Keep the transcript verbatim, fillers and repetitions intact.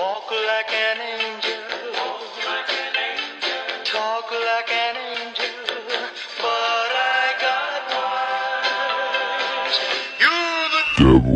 Walk like an angel, talk like an angel, but I got wise. You're the devil.